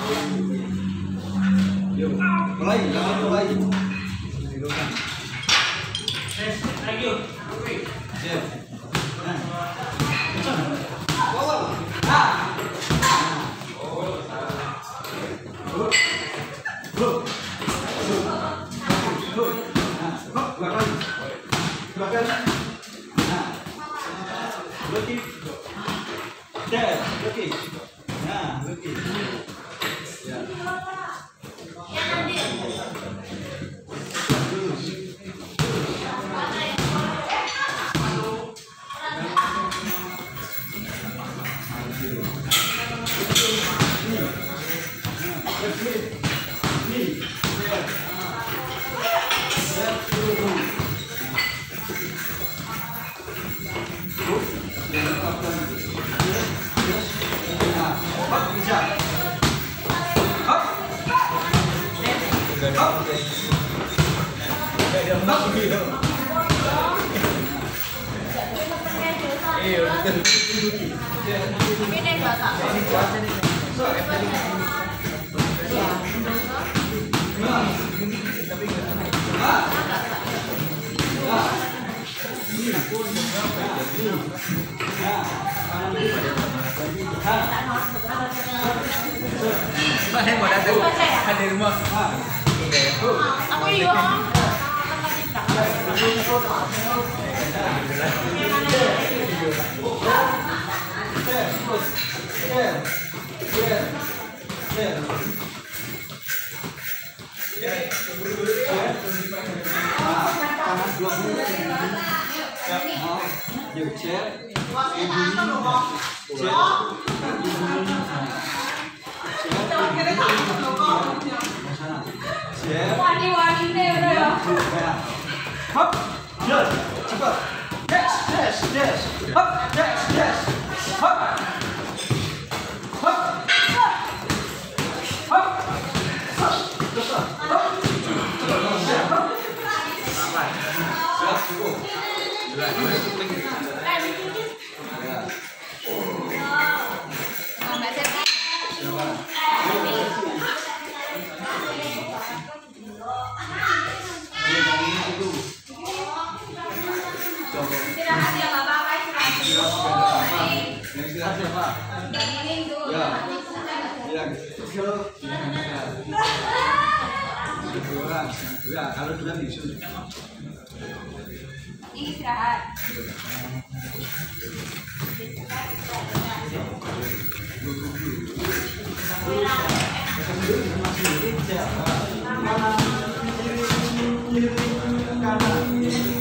Mulai, jangan mulai. Ayo. Siap. Ada rumah. Aku iya. Wani-wani deh udah ya. Hop, yes, cepat. Yes, yes, yes. Hop, yes, yes. Hop. Hop. Hop. Siap, cukup. Mbak Serti. Istirahat ya Bapak, Istirahat ya Pak. Ya. Ya, kalau dua bisa. Istirahat. Ya.